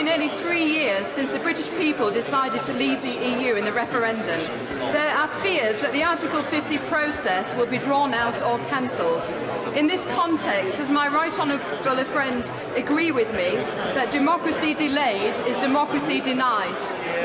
been nearly 3 years since the British people decided to leave the EU in the referendum. There are fears that the Article 50 process will be drawn out or cancelled. In this context, does my right honourable friend agree with me that democracy delayed is democracy denied?